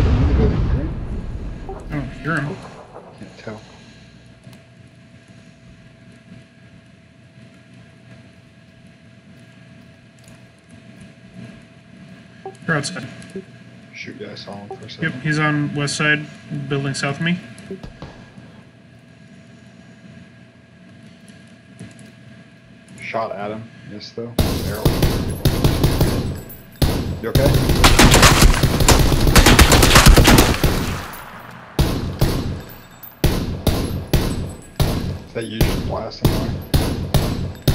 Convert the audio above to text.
in the building, you hear him? I don't hear him. Can't tell. They're outside. Shoot, yeah, I saw him for a Yep, second. he's on west side, building south of me. Shot at him. Missed though. Arrow. You okay? Is that you just blasting away?